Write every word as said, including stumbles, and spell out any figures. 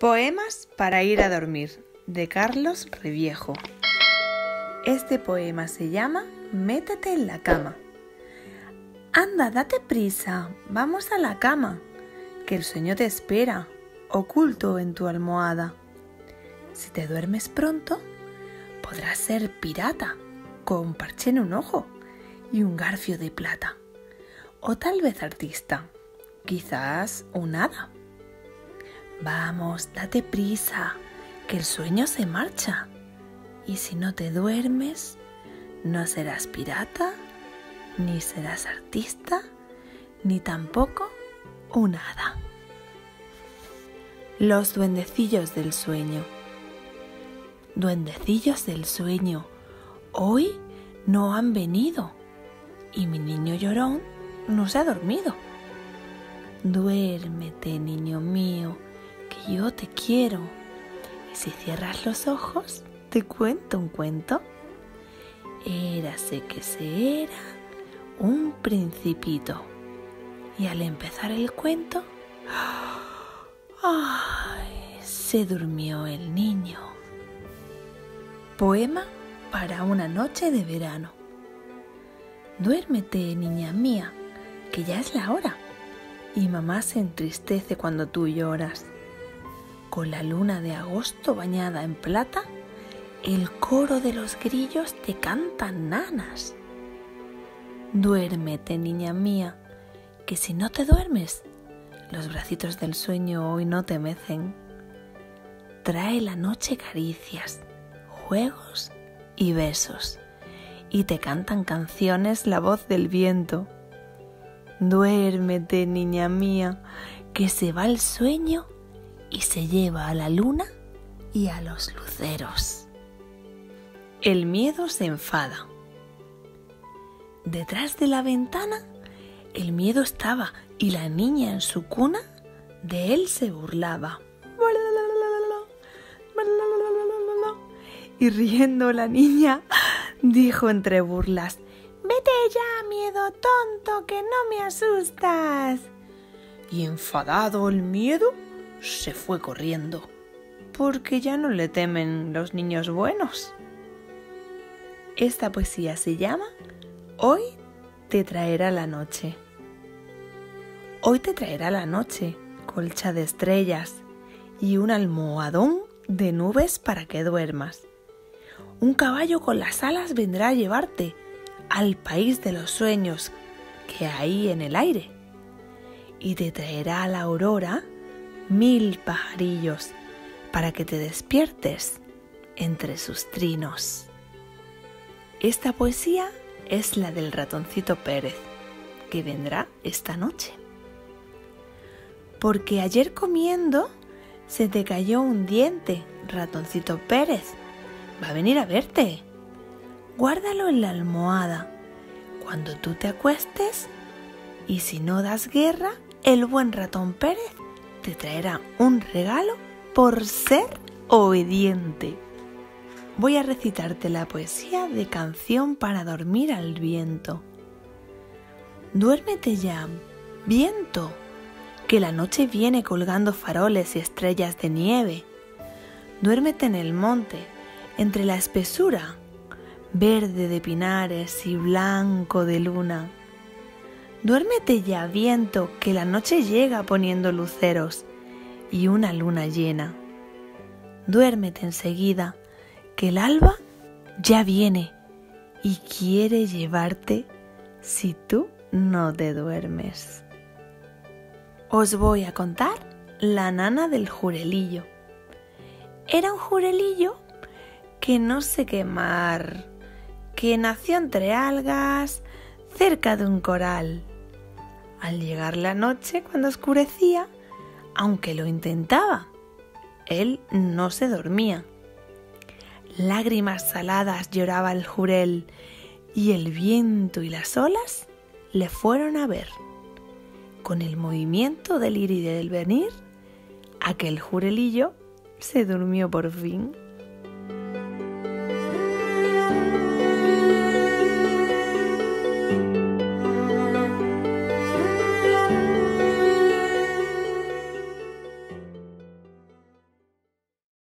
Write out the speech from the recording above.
Poemas para ir a dormir, de Carlos Reviejo. Este poema se llama Métete en la cama. Anda, date prisa, vamos a la cama, que el sueño te espera, oculto en tu almohada. Si te duermes pronto, podrás ser pirata, con un parche en un ojo y un garfio de plata. O tal vez artista, quizás un hada. Vamos, date prisa, que el sueño se marcha. Y si no te duermes, no serás pirata, ni serás artista, ni tampoco un hada. Los duendecillos del sueño. Duendecillos del sueño, hoy no han venido, y mi niño llorón no se ha dormido. Duérmete, niño mío, que yo te quiero, y si cierras los ojos, te cuento un cuento. Érase que se era un principito, y al empezar el cuento, ¡ay!, se durmió el niño. Poema para una noche de verano. Duérmete, niña mía, que ya es la hora, y mamá se entristece cuando tú lloras. Con la luna de agosto bañada en plata, el coro de los grillos te cantan nanas. Duérmete, niña mía, que si no te duermes, los bracitos del sueño hoy no te mecen. Trae la noche caricias, juegos y besos, y te cantan canciones la voz del viento. Duérmete, niña mía, que se va el sueño y se lleva a la luna y a los luceros. El miedo se enfada. Detrás de la ventana, el miedo estaba y la niña en su cuna de él se burlaba. Y riendo la niña dijo entre burlas: «Vete ya, miedo tonto, que no me asustas». Y enfadado el miedo se fue corriendo, porque ya no le temen los niños buenos. Esta poesía se llama Hoy te traerá la noche. Hoy te traerá la noche, colcha de estrellas y un almohadón de nubes para que duermas. Un caballo con las alas vendrá a llevarte al país de los sueños que hay en el aire, y te traerá a la aurora mil pajarillos para que te despiertes entre sus trinos. Esta poesía es la del ratoncito Pérez, que vendrá esta noche. Porque ayer comiendo se te cayó un diente, ratoncito Pérez. Va a venir a verte. Guárdalo en la almohada cuando tú te acuestes, y si no das guerra, el buen ratón Pérez te traerá un regalo por ser obediente. Voy a recitarte la poesía de Canción para dormir al viento. Duérmete ya, viento, que la noche viene colgando faroles y estrellas de nieve. Duérmete en el monte, entre la espesura, verde de pinares y blanco de luna. Duérmete ya, viento, que la noche llega poniendo luceros y una luna llena. Duérmete enseguida, que el alba ya viene y quiere llevarte si tú no te duermes. Os voy a contar la nana del jurelillo. Era un jurelillo que no sé qué mar, que nació entre algas cerca de un coral. Al llegar la noche, cuando oscurecía, aunque lo intentaba, él no se dormía. Lágrimas saladas lloraba el jurel, y el viento y las olas le fueron a ver. Con el movimiento del ir y del venir, aquel jurelillo se durmió por fin.